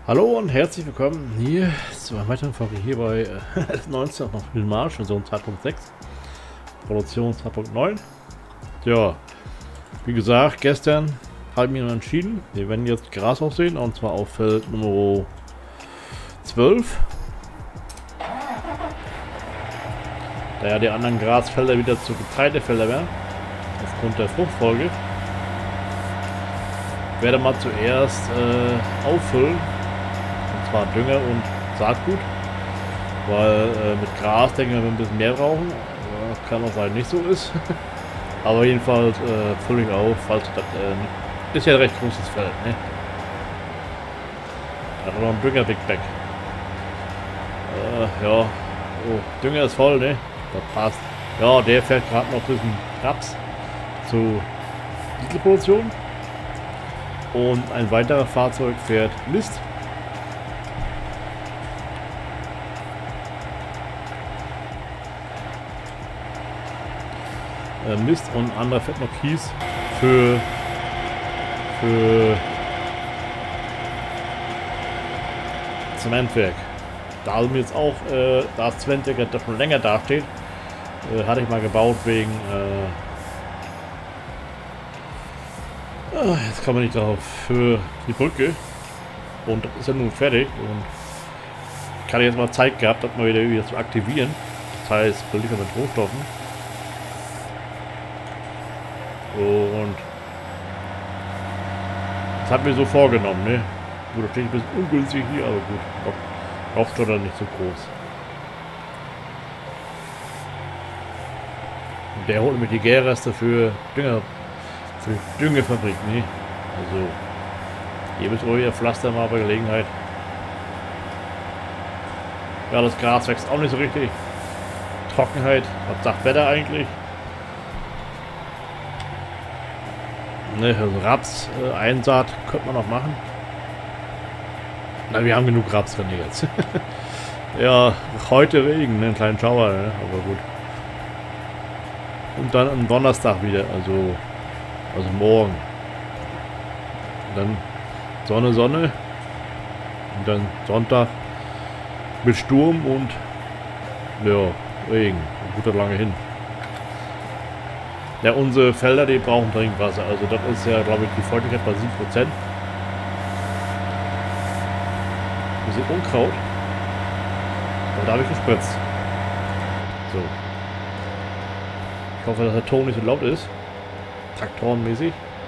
Hallo und herzlich willkommen hier zu einer weiteren Folge hier bei 19 noch den Marsch, Version 2.6, Produktion 2.9. Ja, wie gesagt, gestern habe ich mich entschieden, wir werden jetzt Gras aussehen, und zwar auf Feld Nummer 12. Da ja die anderen Grasfelder wieder zu Getreidefelder werden, aufgrund der Fruchtfolge, werde mal zuerst auffüllen. Und zwar Dünger und Saatgut, weil mit Gras denken wir ein bisschen mehr brauchen. Kann auch sein, nicht so ist. Aber jedenfalls fülle ich auf, falls das ist ja ein recht großes Feld. Ne? Da hat noch ein Dünger Big Bag. Ja, oh, Dünger ist voll, ne? Das passt. Ja, der fährt gerade noch ein bisschen Raps zur Dieselproduktion. Und ein weiterer Fahrzeug fährt Mist. Mist und ein anderer fährt noch Kies für Zementwerk. Da sind jetzt auch, da das Zementwerk das schon länger dasteht, hatte ich mal gebaut wegen jetzt kann man nicht drauf, für die Brücke, und das ist ja nun fertig, und ich hatte jetzt mal Zeit gehabt, das mal wieder zu aktivieren, das heißt beliefert mit Rohstoffen. Und das hat mir so vorgenommen, ne? Gut, das steht ein bisschen ungünstig hier, aber gut. Rohstoff dann nicht so groß. Und der holt mir die Gärreste für Düngefabrik, ne? Also, ihr müsst euer Pflaster mal bei Gelegenheit. Ja, das Gras wächst auch nicht so richtig. Trockenheit, was sagt Wetter eigentlich? Ne, also Raps, Einsaat könnte man noch machen. Na, wir haben genug Raps drin jetzt. Ja, heute Regen, ne, einen kleinen Schauer, ne, aber gut. Und dann am Donnerstag wieder, also morgen. Und dann Sonne. Und dann Sonntag mit Sturm und ja, Regen. Gut lange hin. Ja, unsere Felder, die brauchen Trinkwasser. Also das ist ja, glaube ich, die Feuchtigkeit bei 7%. Wir sind Unkraut. Und da habe ich gespritzt. So. Ich hoffe, dass der Ton nicht so laut ist. Traktorenmäßig.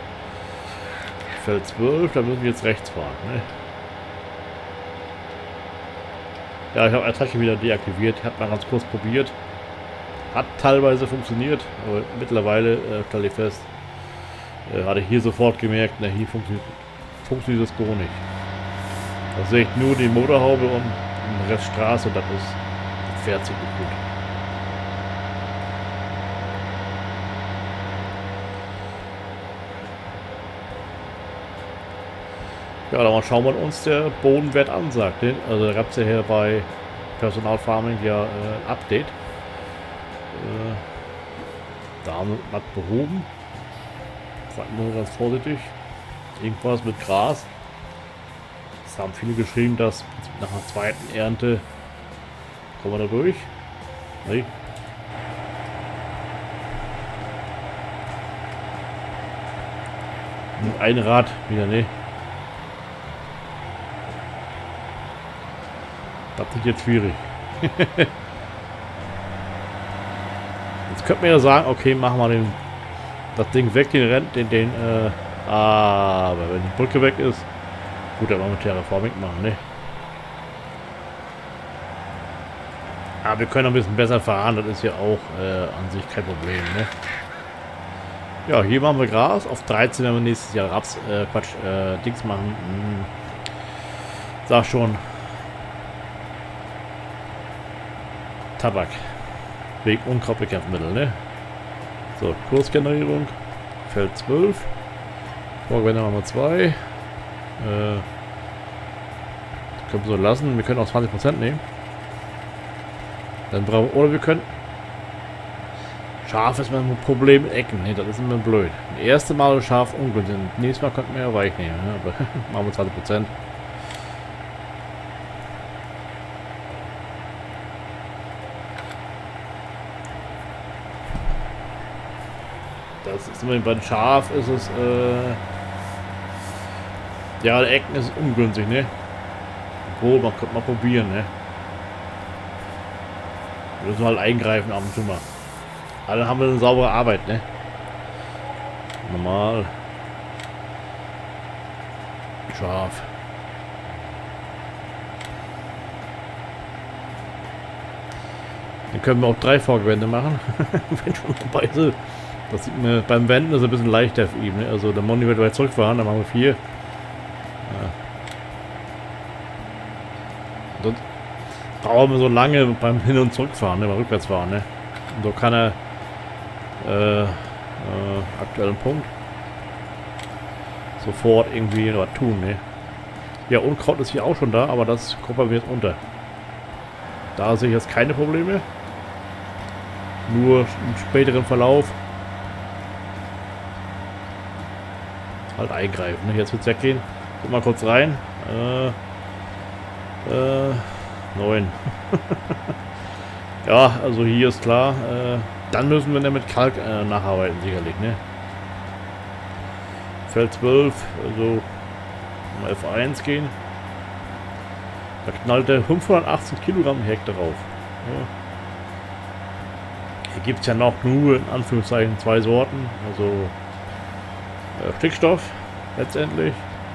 Feld 12, da müssen wir jetzt rechts fahren. Ne? Ja, ich habe Attacke wieder deaktiviert. Ich habe mal ganz kurz probiert. Hat teilweise funktioniert, aber mittlerweile stelle ich fest, hatte ich hier sofort gemerkt, na, hier funktioniert das gar nicht. Da sehe ich nur die Motorhaube und den Rest Straße, und das fährt ziemlich gut. Ja, dann mal schauen, was uns der Bodenwert ansagt. Ne? Also da gab es ja hier bei Personal Farming ja ein Update. Da haben wir was behoben. Seid nur ganz vorsichtig. Irgendwas mit Gras. Es haben viele geschrieben, dass nach der zweiten Ernte kommen wir da durch. Nee. Und ein Rad wieder, ne? Das ist jetzt schwierig. Jetzt könnte man ja sagen, okay, machen wir das Ding weg, aber wenn die Brücke weg ist, gut, dann wollen wir Terraforming machen, ne? Aber wir können ein bisschen besser fahren, das ist ja auch an sich kein Problem, ne? Ja, hier machen wir Gras, auf 13 werden wir nächstes Jahr Raps, Dings machen. Sag schon. Tabak. Wegen Unkrautbekämpfungsmittel, ne? So, Kursgenerierung. Feld 12. Vorgewende Nummer 2. Können wir so lassen. Wir können auch 20% nehmen. Dann brauchen wir, oder wir können. Scharf ist mein Problem mit Ecken. Ne, das ist immer blöd. Das erste Mal scharf ungünstig. Nächstes Mal könnten wir ja weich nehmen. Ne? Aber machen wir 20%. Das ist immer bei Schaf ist es, ja, der Ecken ist ungünstig, ne? Obwohl, man könnte mal probieren, ne? Wir müssen halt eingreifen ab und zu mal. Aber dann haben wir eine saubere Arbeit, ne? Normal. Schaf. Dann können wir auch 3 Vorgewände machen, wenn schon dabei sind. Das sieht mir beim Wenden ist ein bisschen leichter für ihn. Ne? Also der Moni wird weit zurückfahren, dann machen wir 4. Ja. Sonst brauchen wir so lange beim Hin- und Zurückfahren, ne? Beim Rückwärtsfahren. Ne? Und so kann er aktuellen Punkt sofort irgendwie was tun. Ne? Ja, Unkraut ist hier auch schon da, aber das kommt mir jetzt unter. Da sehe ich jetzt keine Probleme. Nur im späteren Verlauf halt eingreifen. Ne? Jetzt wird es weggehen. Guck mal kurz rein. 9. Ja, also hier ist klar. Dann müssen wir mit Kalk nacharbeiten, sicherlich. Ne? Feld 12, also F1 gehen. Da knallt er 580 Kilogramm Hektar drauf. Ja. Hier gibt es ja noch nur in Anführungszeichen 2 Sorten. Also Stickstoff letztendlich.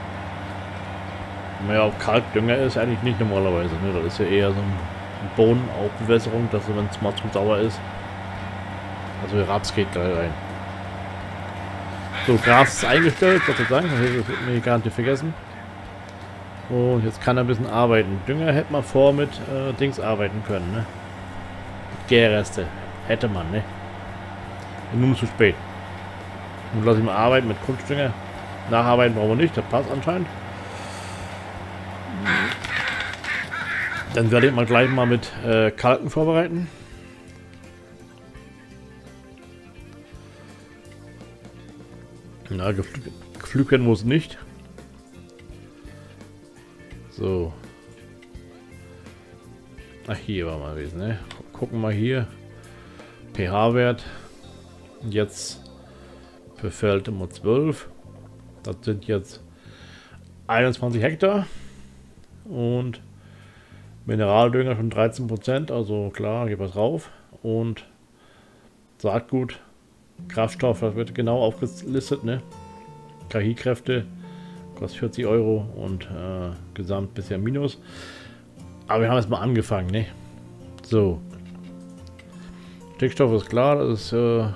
Naja, auf Kalkdünger ist eigentlich nicht normalerweise. Ne? Das ist ja eher so eine Bohnenaufbewässerung, dass wenn es mal zu sauer ist. Also Raps geht gleich rein. So, Gras ist eingestellt, Gott sei Dank. Das wird mir gar nicht vergessen. Und jetzt kann er ein bisschen arbeiten. Dünger hätte man vor mit Dings arbeiten können, ne? Mit Gärreste. Hätte man, ne? Nur zu spät. Nun lasse ich mal arbeiten mit Kunstdünger. Nacharbeiten brauchen wir nicht, das passt anscheinend. Dann werde ich mal gleich mal mit Kalken vorbereiten. Na, gepflügt werden muss nicht. So. Ach, hier war mal gewesen, ne? Gucken wir hier. pH-Wert. Jetzt für Feld Nummer 12. Das sind jetzt 21 Hektar. Und Mineraldünger schon 13%. Also klar, geht was rauf. Und Saatgut, Kraftstoff, das wird genau aufgelistet, ne? KI-Kräfte. Kostet 40 Euro und gesamt bisher minus. Aber wir haben jetzt mal angefangen, ne? So. Stickstoff ist klar, das ist ne?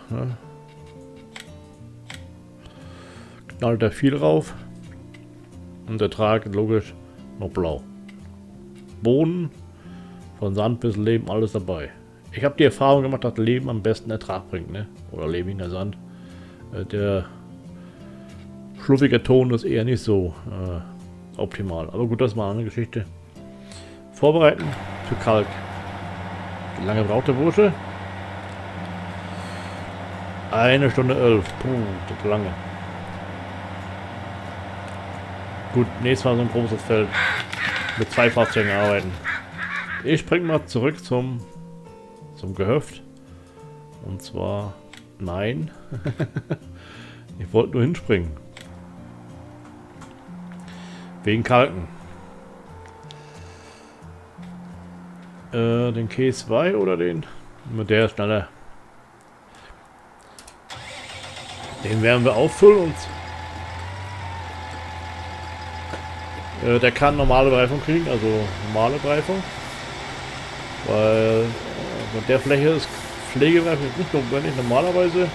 Knallt da viel rauf. Und der Ertrag logisch noch blau. Boden, von Sand bis Leben, alles dabei. Ich habe die Erfahrung gemacht, dass Leben am besten Ertrag bringt, ne? Oder lebiger Sand. Der schluffige Ton ist eher nicht so optimal. Aber gut, das ist mal eine Geschichte. Vorbereiten für Kalk. Wie lange braucht der Bursche? 1 Stunde 11. Puh, das ist lange. Gut, nächstes Mal so ein großes Feld. Mit 2 Fahrzeugen arbeiten. Ich springe mal zurück zum Gehöft. Und zwar... Nein. Ich wollte nur hinspringen. Wegen Kalken. Den K2 oder den? Der ist schneller. Den werden wir auffüllen und der kann normale Bereifung kriegen, also normale Bereifung. Weil mit der Fläche ist Pflegebereifung nicht notwendig. Normalerweise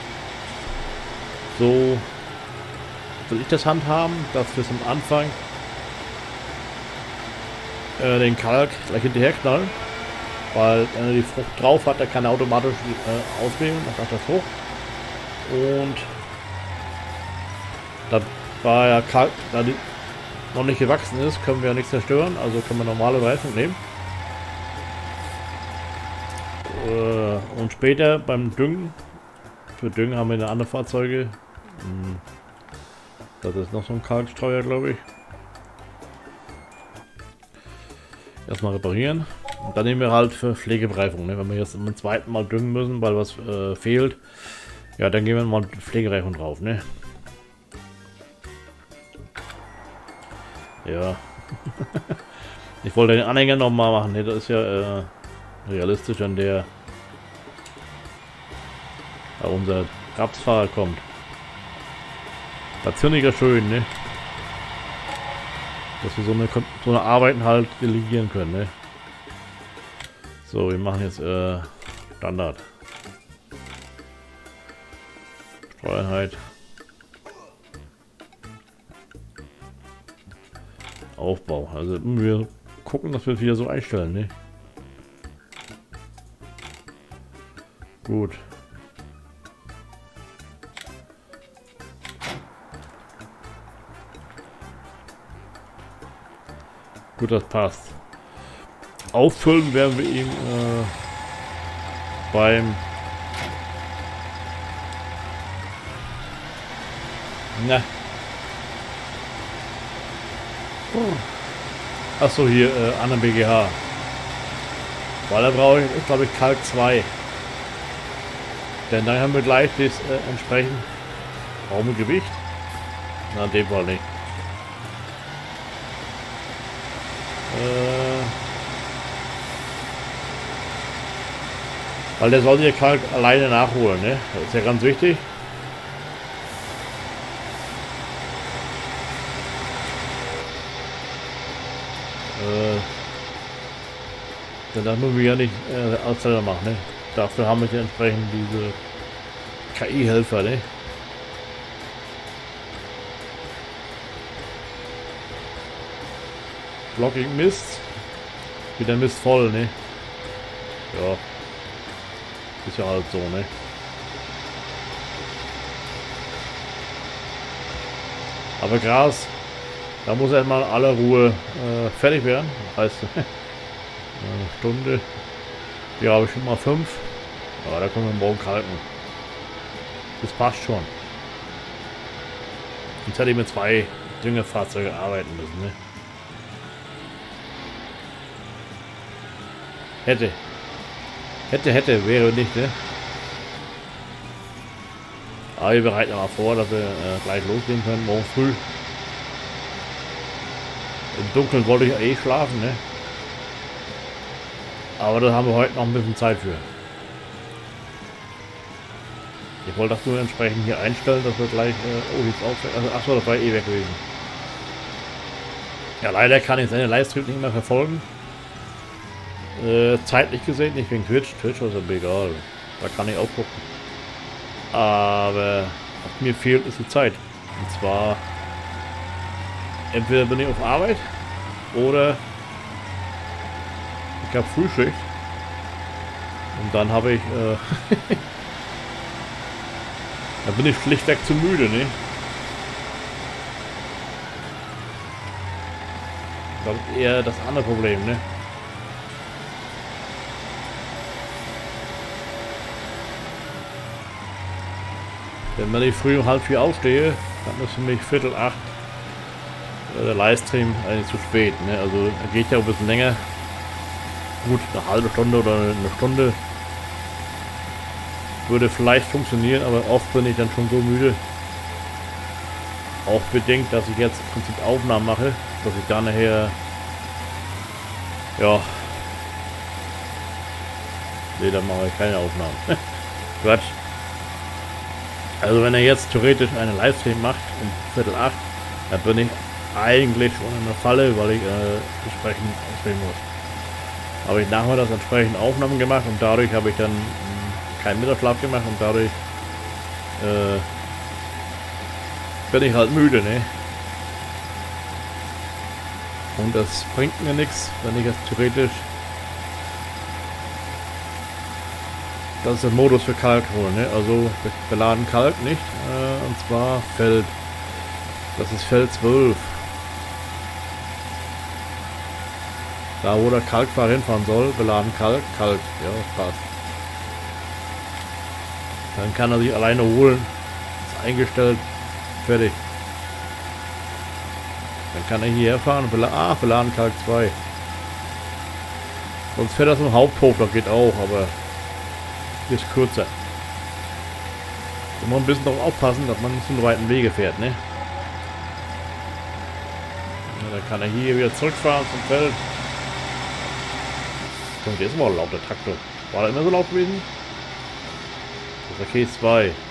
so will ich das handhaben, dass wir es am Anfang den Kalk gleich hinterher knallen. Weil wenn er die Frucht drauf hat, der kann er automatisch auswählen nach der Frucht. Und da war ja Kalk, da die noch nicht gewachsen ist, können wir ja nichts zerstören, also können wir normale Bereifung nehmen. Und später beim Düngen, für Düngen haben wir eine andere Fahrzeuge. Das ist noch so ein Kalkstreuer, glaube ich. Erstmal reparieren. Und dann nehmen wir halt für Pflegebereifung, ne? Wenn wir jetzt zum zweiten Mal düngen müssen, weil was fehlt, Ja, dann gehen wir mal Pflegerechnung drauf, ne? Ja. Ich wollte den Anhänger nochmal machen, ne? Das ist ja realistisch, an der unser Rapsfahrer kommt. Das finde ich ja schön, ne? Dass wir so eine Arbeiten halt delegieren können, ne? So, wir machen jetzt Standard. Steuereinheit. Aufbau. Also wir gucken, dass wir es wieder so einstellen, ne? Gut. Gut, das passt. Auffüllen werden wir ihm beim... Na. Achso, hier an der BGH. Weil da brauche ich, glaube ich, Kalk 2. Denn dann haben wir gleich das entsprechend Raumgewicht. Na, in dem Fall nicht. Weil der soll hier Kalk alleine nachholen, ne? Das ist ja ganz wichtig. Denn das müssen wir ja nicht als selber machen, ne? Dafür haben wir ja entsprechend diese KI-Helfer, ne? Blocking Mist. Wieder Mist voll, ne? Ja. Ist ja halt so, ne? Aber Gras, da muss erstmal alle Ruhe fertig werden. Das heißt, eine Stunde. Hier habe ich schon mal 5. Aber da können wir morgen kalken. Das passt schon. Jetzt hätte ich mit 2 Düngerfahrzeuge arbeiten müssen, ne? Hätte, wäre nicht, ne? Aber wir bereiten mal vor, dass wir gleich losgehen können, morgen früh. Im Dunkeln wollte ich eh schlafen, ne? Aber da haben wir heute noch ein bisschen Zeit für. Ich wollte das nur entsprechend hier einstellen, dass wir gleich... oh, jetzt auch... Also, achso, das war eh weg gewesen. Ja, leider kann ich seine Livestream nicht mehr verfolgen. Zeitlich gesehen, nicht wegen Twitch. Twitch ist aber egal. Da kann ich auch gucken. Aber was mir fehlt, ist die Zeit. Und zwar... Entweder bin ich auf Arbeit oder ich habe Frühschicht und dann habe ich da bin ich schlichtweg zu müde, ne? Das ist eher das andere Problem, ne? Denn wenn ich früh um 7:30 aufstehe, dann ist für mich 7:45 der Livestream eigentlich zu spät, ne? Also er geht ja ein bisschen länger. Gut, eine halbe Stunde oder eine Stunde würde vielleicht funktionieren, aber oft bin ich dann schon so müde. Auch bedingt, dass ich jetzt im Prinzip Aufnahmen mache, dass ich da nachher... Ja... Ne, dann mache ich keine Aufnahmen. Quatsch. Also wenn er jetzt theoretisch einen Livestream macht um 7:45, dann bin ich eigentlich schon in der Falle, weil ich entsprechend auswählen muss. Habe ich nachmittags entsprechend Aufnahmen gemacht und dadurch habe ich dann keinen Mittagsschlaf gemacht und dadurch bin ich halt müde, ne? Und das bringt mir nichts, wenn ich jetzt theoretisch das ist der Modus für Kalk holen, ne? Also beladen Kalk nicht, und zwar Feld. Das ist Feld 12. Da wo der Kalkfahrer hinfahren soll, beladen Kalk, ja, das passt. Dann kann er sich alleine holen. Ist eingestellt, fertig. Dann kann er hierher fahren und beladen Kalk 2. Sonst fährt das im Haupthof, das geht auch, aber ist kürzer. Immer ein bisschen darauf aufpassen, dass man nicht so einen weiten Wege fährt, ne? Ja, dann kann er hier wieder zurückfahren zum Feld. Und der ist immer laut, der Traktor. War der immer so laut gewesen? Das ist der K2.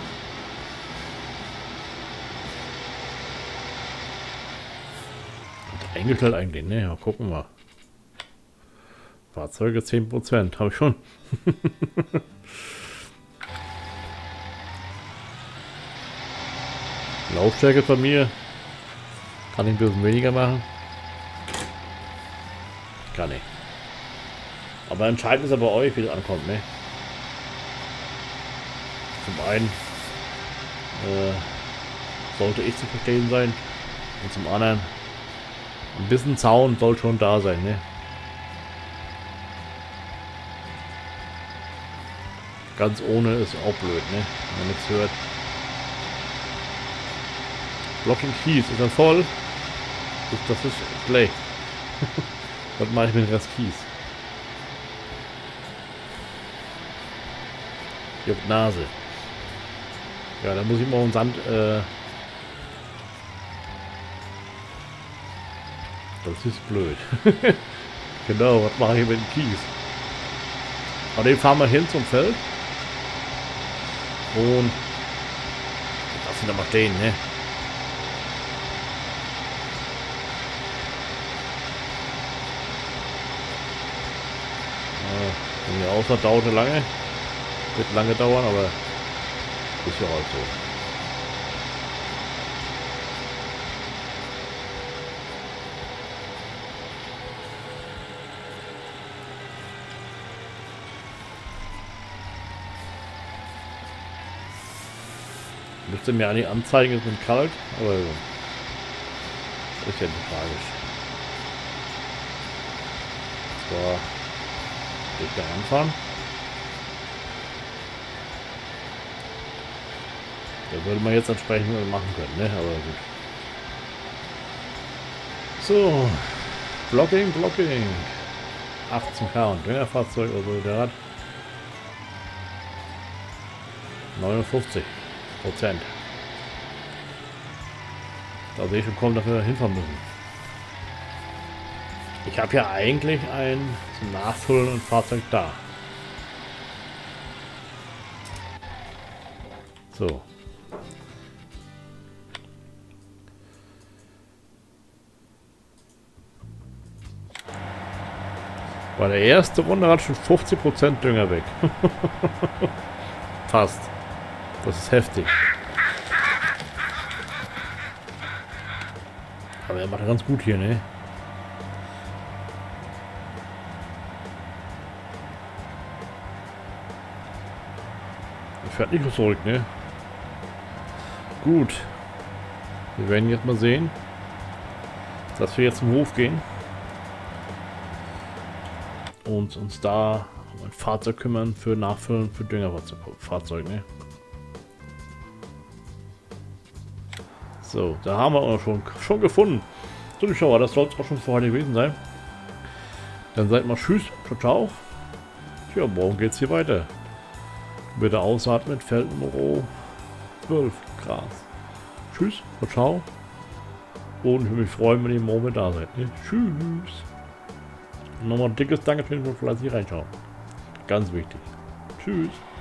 Eingestellt eigentlich, ne? Ja, gucken wir. Fahrzeuge 10%, habe ich schon. Lautstärke von mir. Kann ich ein bisschen weniger machen? Kann ich. Aber entscheidend ist ja bei euch, wie das ankommt, ne? Zum einen sollte ich zu verstehen sein. Und zum anderen ein bisschen Sound soll schon da sein, ne? Ganz ohne ist auch blöd, ne? Wenn man nichts hört. Blocking Keys, ist er voll? Das ist schlecht. Was mache ich mit dem Rest Keys? Juckt Nase. Ja, da muss ich mal einen Sand, das ist blöd. Genau, was mache ich mit dem Kies? Aber den fahren wir hin zum Feld. Und lass ihn da mal stehen, ne? Von mir aus dauert lange. Wird lange dauern, aber ist ja halt so. Müsste mir eigentlich anzeigen, es ist kalt, aber ist ja nicht tragisch. So, ich da anfahren. Da würde man jetzt entsprechend machen können, ne? Aber gut. So, Blocking. 18 km und Düngerfahrzeug, also der hat 59%. Da sehe ich schon kommen, dass wir hinfahren müssen. Ich habe ja eigentlich ein zum Nachfüllen und Fahrzeug da. So. Bei der ersten Runde hat schon 50% Dünger weg. Fast. Das ist heftig. Aber er macht ganz gut hier, ne? Er fährt nicht so zurück, ne? Gut. Wir werden jetzt mal sehen, dass wir jetzt zum Hof gehen. Und uns da um ein Fahrzeug kümmern für Nachfüllen für Düngerfahrzeug, ne? So, da haben wir auch schon gefunden. So, die Schauer, das soll es auch schon für heute gewesen sein. Dann seid mal tschüss, ciao, ciao. Tja, morgen geht's hier weiter. Bitte ausatmen, Feld Nummer 12, Gras. Tschüss, ciao, ciao. Und ich würde mich freuen, wenn ihr morgen mit da seid. Ne? Tschüss. Nochmal ein dickes Dankeschön für fleißig reinschauen. Ganz wichtig. Tschüss.